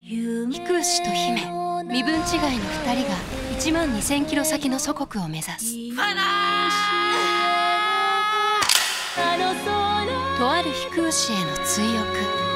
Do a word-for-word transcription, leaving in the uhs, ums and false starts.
飛空士と姫、身分違いのふたりがいちまんにせんキロ先の祖国を目指す。とある飛空士への追憶。